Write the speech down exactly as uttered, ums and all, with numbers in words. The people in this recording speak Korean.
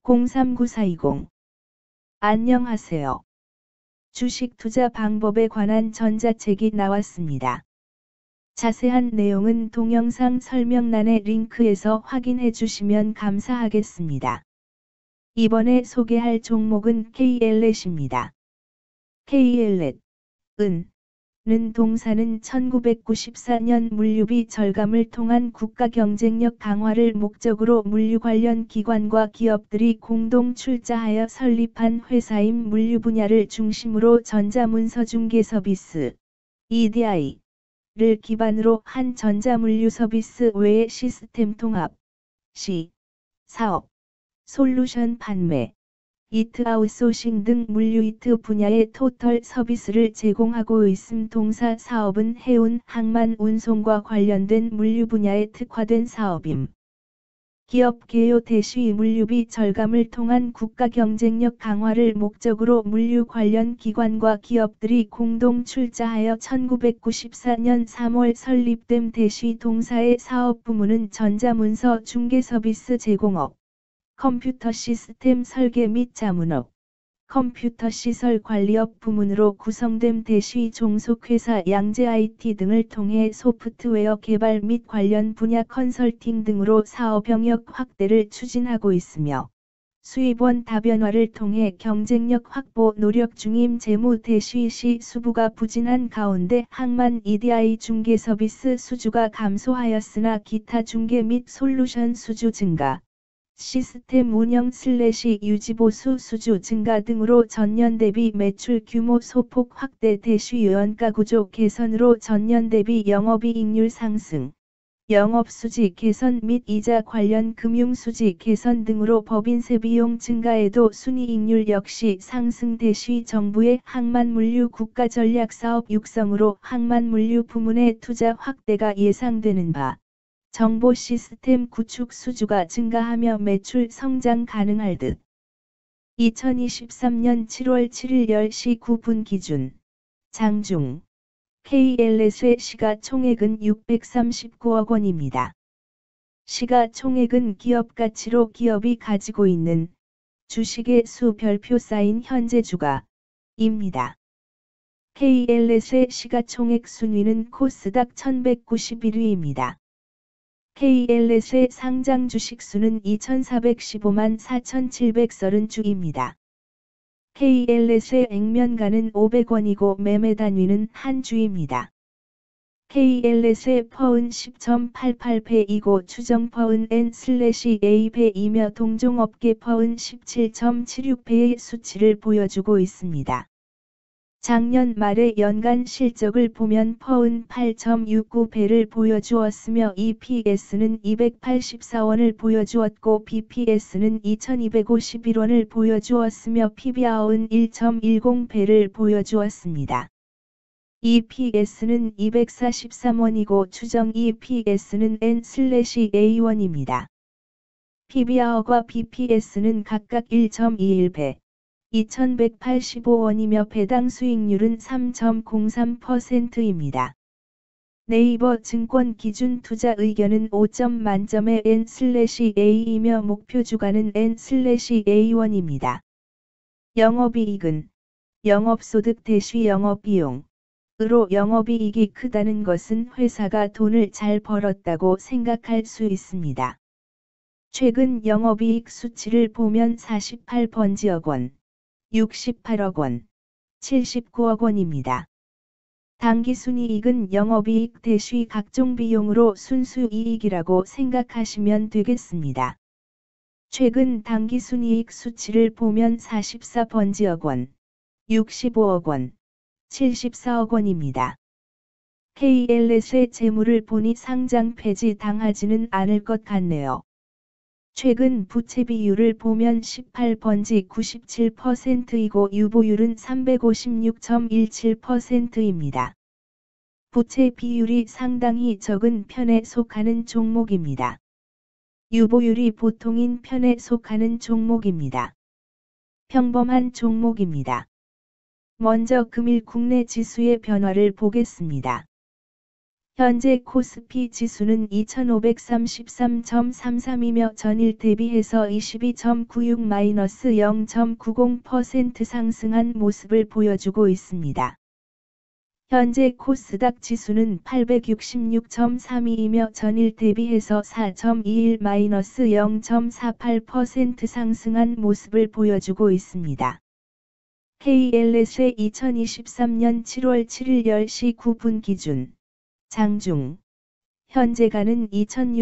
공삼구사이공. 안녕하세요. 주식 투자 방법에 관한 전자책이 나왔습니다. 자세한 내용은 동영상 설명란의 링크에서 확인해 주시면 감사하겠습니다. 이번에 소개할 종목은 케이엘렛입니다. 케이엘렛은 는 동사는 천구백구십사 년 물류비 절감을 통한 국가 경쟁력 강화를 목적으로 물류 관련 기관과 기업들이 공동 출자하여 설립한 회사임. 물류 분야를 중심으로 전자문서 중개 서비스 이디아이를 기반으로 한 전자물류 서비스 외에 시스템 통합 시 사업, 솔루션 판매, 이트 아웃소싱 등 물류 이트 분야의 토털 서비스를 제공하고 있음. 동사 사업은 해운, 항만, 운송과 관련된 물류 분야에 특화된 사업임. 기업 개요 대시 물류비 절감을 통한 국가 경쟁력 강화를 목적으로 물류 관련 기관과 기업들이 공동 출자하여 천구백구십사 년 삼월 설립됨. 대시 동사의 사업 부문은 전자문서 중개 서비스 제공업, 컴퓨터 시스템 설계 및 자문업, 컴퓨터 시설 관리업 부문으로 구성됨. 대시 종속회사 양재 아이티 등을 통해 소프트웨어 개발 및 관련 분야 컨설팅 등으로 사업 영역 확대를 추진하고 있으며 수입원 다변화를 통해 경쟁력 확보 노력 중임. 재무 대시 시 수부가 부진한 가운데 항만 이디아이 중개 서비스 수주가 감소하였으나 기타 중개 및 솔루션 수주 증가, 시스템 운영 슬래시 유지보수 수주 증가 등으로 전년 대비 매출 규모 소폭 확대. 대시 원가 구조 개선으로 전년 대비 영업이익률 상승, 영업수지 개선 및 이자 관련 금융수지 개선 등으로 법인세 비용 증가에도 순이익률 역시 상승. 대시 정부의 항만물류 국가전략사업 육성으로 항만물류 부문의 투자 확대가 예상되는 바 정보 시스템 구축 수주가 증가하며 매출 성장 가능할 듯. 이천이십삼 년 칠월 칠일 열 시 구 분 기준 장중 케이엘렛의 시가총액은 육백삼십구억 원입니다. 시가총액은 기업가치로 기업이 가지고 있는 주식의 수 별표 쌓인 현재 주가입니다. 케이엘렛의 시가총액 순위는 코스닥 천백구십일 위입니다. 케이엘렛의 상장 주식수는 이천사백십오만 사천칠백삼십 주입니다. 케이엘렛의 액면가는 오백 원이고 매매 단위는 한 주입니다. 케이엘렛의 퍼은 십 점 팔팔 배이고 추정 퍼은 엔 에이 배이며 동종업계 퍼은 십칠 점 칠육 배의 수치를 보여주고 있습니다. 작년 말의 연간 실적을 보면 퍼은 팔 점 육구 배를 보여주었으며 이피에스는 이백팔십사 원을 보여주었고 비피에스는 이천이백오십일 원을 보여주었으며 피비알은 일 점 일공 배를 보여주었습니다. 이피에스는 이백사십삼 원이고 추정 이피에스는 엔 에이 원입니다. 피비알과 비피에스는 각각 일 점 이일 배, 이천백팔십오 원이며 배당 수익률은 삼 점 공삼 퍼센트입니다. 네이버 증권 기준 투자 의견은 오 점 만점의 엔 에이이며 목표 주가는 엔 에이 원입니다. 영업이익은 영업소득 대시 영업비용으로 영업이익이 크다는 것은 회사가 돈을 잘 벌었다고 생각할 수 있습니다. 최근 영업이익 수치를 보면 사십팔 번지억 원, 육십팔억 원, 칠십구억 원입니다. 당기순이익은 영업이익 대시 각종 비용으로 순수이익이라고 생각하시면 되겠습니다. 최근 당기순이익 수치를 보면 사십사 번지억 원, 육십오억 원, 칠십사억 원입니다. 케이엘렛의 재물을 보니 상장 폐지 당하지는 않을 것 같네요. 최근 부채 비율을 보면 십팔 번지 구십칠 퍼센트이고 유보율은 삼백오십육 점 일칠 퍼센트입니다. 부채 비율이 상당히 적은 편에 속하는 종목입니다. 유보율이 보통인 편에 속하는 종목입니다. 평범한 종목입니다. 먼저 금일 국내 지수의 변화를 보겠습니다. 현재 코스피 지수는 이천오백삼십삼 점 삼삼이며 전일 대비해서 이십이 점 구육 마이너스 영 점 구십 퍼센트 상승한 모습을 보여주고 있습니다. 현재 코스닥 지수는 팔백육십육 점 삼이이며 전일 대비해서 사 점 이일 마이너스 영 점 사팔 퍼센트 상승한 모습을 보여주고 있습니다. 케이엘에스의 이천이십삼 년 칠월 칠일 열 시 구 분 기준 장중 현재가는 이천육